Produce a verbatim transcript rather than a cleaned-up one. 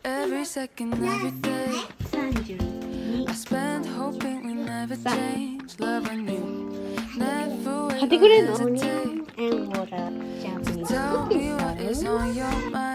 Every second, every day, I spend hoping we never change. Love and you never wait or hesitate. And water jumping Tell me what is on your mind.